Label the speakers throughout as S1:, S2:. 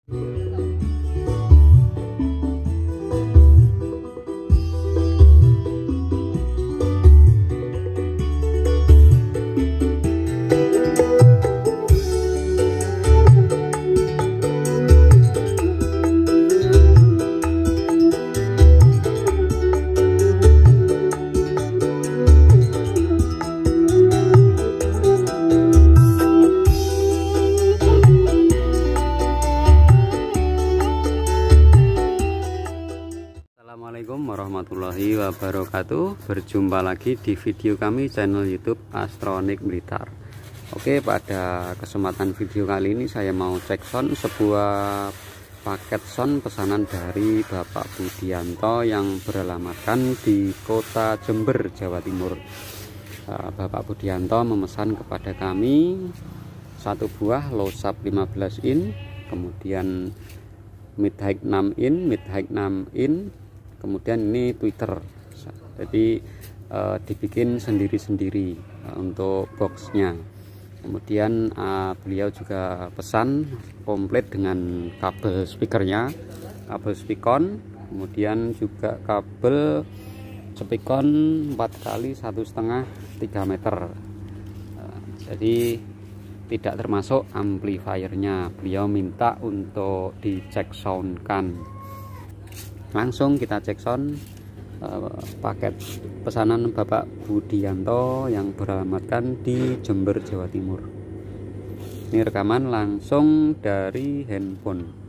S1: Assalamualaikum warahmatullahi wabarakatuh. Berjumpa lagi di video kami channel YouTube Astronik Blitar. Oke, pada kesempatan video kali ini saya mau cek sound sebuah paket sound pesanan dari Bapak Budianto yang beralamatkan di Kota Jember, Jawa Timur. Bapak Budianto memesan kepada kami satu buah low sub 15 in, kemudian mid high 6 in, mid high 6 in, kemudian ini tweeter. Jadi dibikin sendiri-sendiri untuk boxnya. Kemudian beliau juga pesan komplit dengan kabel speakernya, kabel speakon, kemudian juga kabel speakon 4 kali 1,5 3 meter. Jadi tidak termasuk amplifiernya. Beliau minta untuk dicek soundkan. Langsung kita cek sound paket pesanan Bapak Budianto yang beralamatkan di Jember, Jawa Timur. Ini rekaman langsung dari handphone.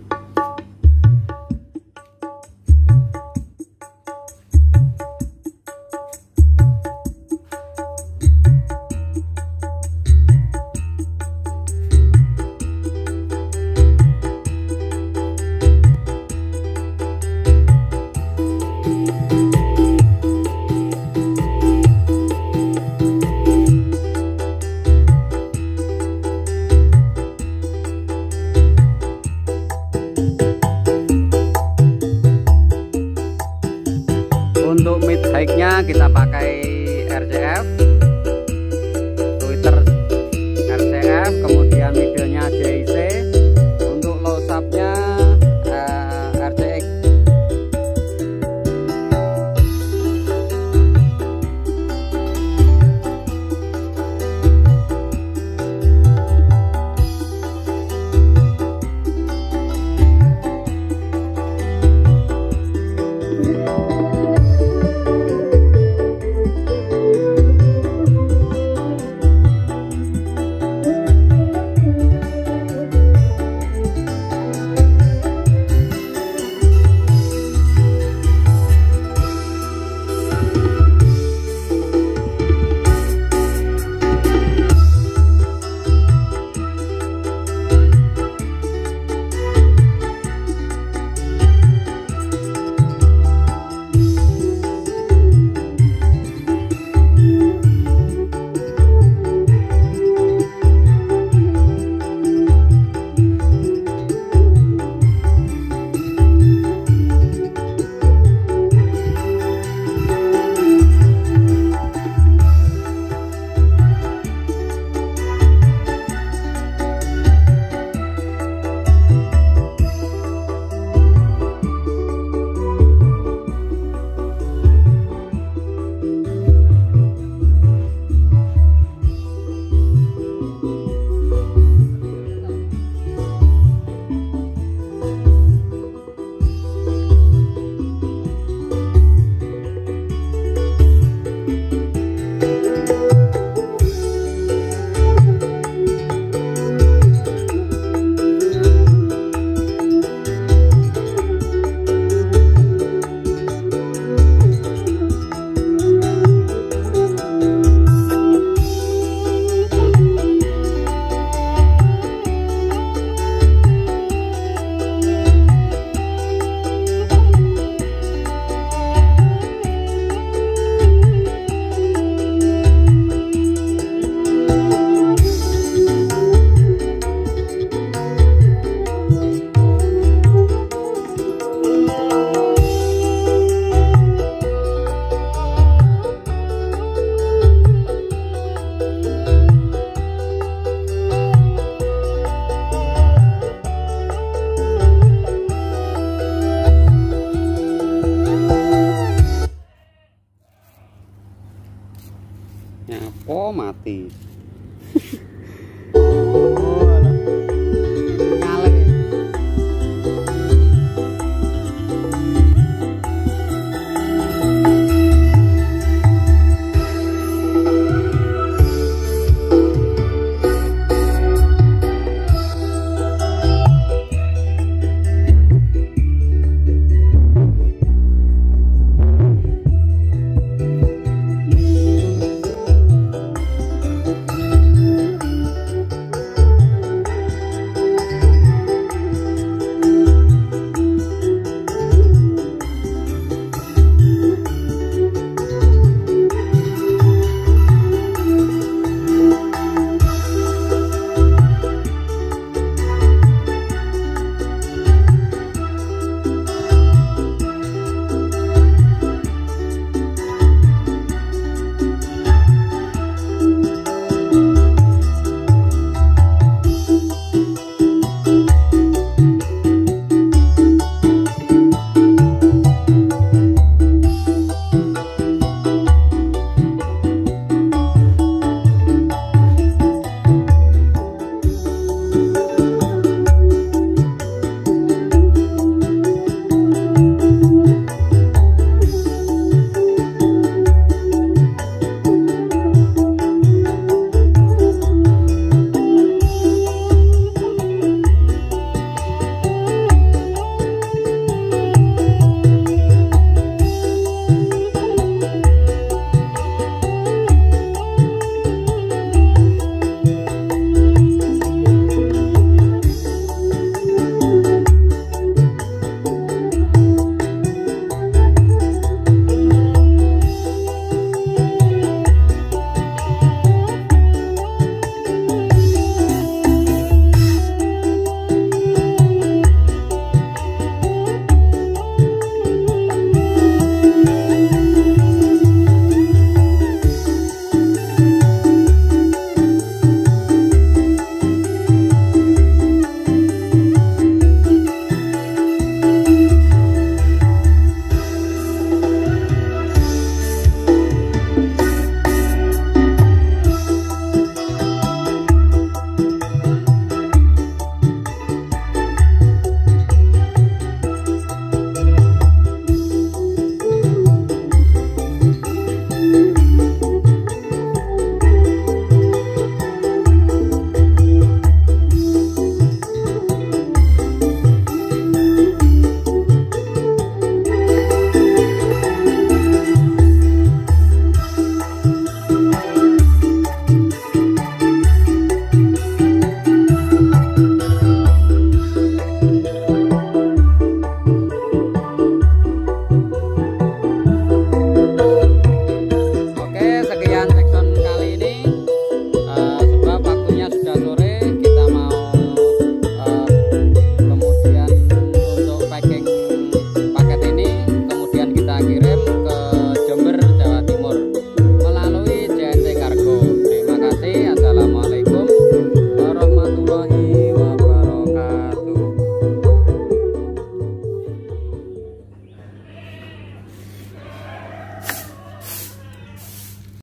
S1: Untuk mid high-nya kita pakai RCF, tweeter RCF, kemudian middle-nya JIC. Untuk low sub-nya RCX. mati.